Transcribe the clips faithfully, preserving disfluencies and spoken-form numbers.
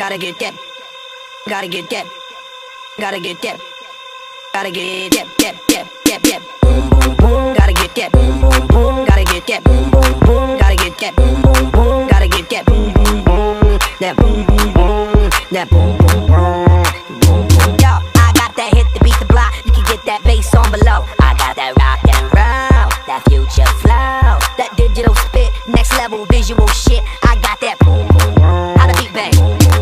Gotta get that. Gotta get that. Gotta get that. Gotta get that. That. That. That. That. Boom boom boom. Gotta get that. Boom boom boom. Gotta get that. Boom boom boom. Gotta get that. Boom boom boom. Gotta get that. Boom boom boom. That boom boom boom. That boom boom boom. Boom boom. Yo, I got that hit to beat the block. You can get that bass on below. I got that rock and roll, that future flow, that digital spit, next level visual shit. I got that boom boom boom. How the beat bang?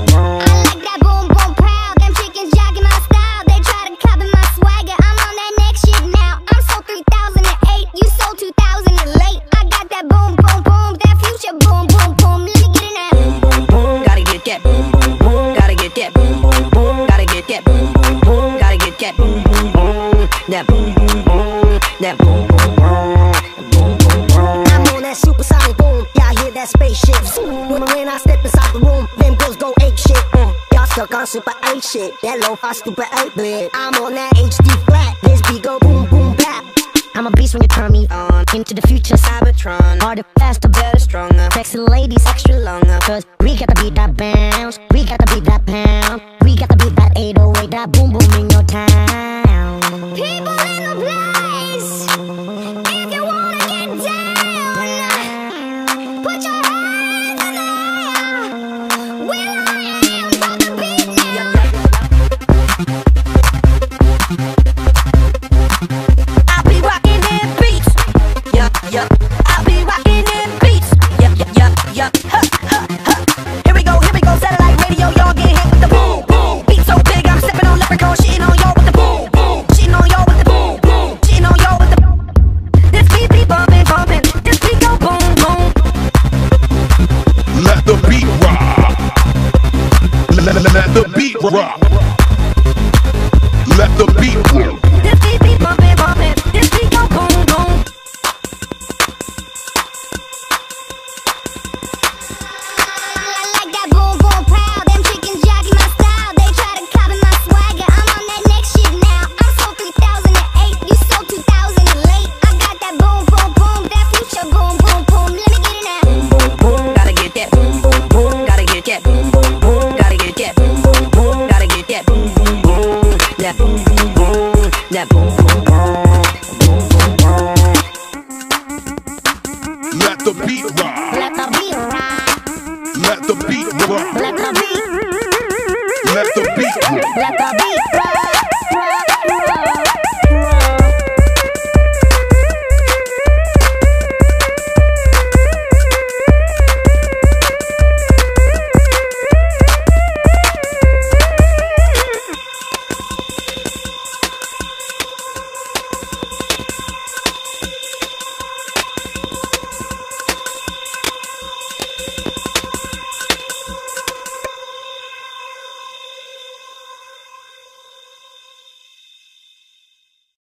That boom boom boom, that boom boom boom, boom boom boom. I'm on that supersonic boom, y'all hear that spaceship. When, when I step inside the room, them girls go ape shit. Mm. Y'all stuck on super eight shit, that lo-fi stupid eight bit. I'm on that H D flat, this beat go boom boom bap. I'm a beast when you turn me on. Into the future, Cybertron. Harder, faster, better, stronger. Sexy ladies, extra longer. Cause we got to beat that bounce, we got to beat that pound, we got to beat that eight oh eight, that boom boom in your town. People in the place, if you wanna get down, put your hands in the air. Will I am for the beat now. I'll be rocking them beats, yeah, yeah. I'll be rocking them beats, yeah, yeah, yeah, yeah. Ha, ha, ha. Here we go, here we go, satellite radio, y'all get hit with the boom, boom. Beat so big, I'm stepping on leprechaun, shitting on y'all with the boom, boom. Shitting on y'all with the boom, boom. Shitting on y'all with the. This beat be bumping, bumping. This beat go boom, boom. Let the beat rock. Let, let, let the beat rock.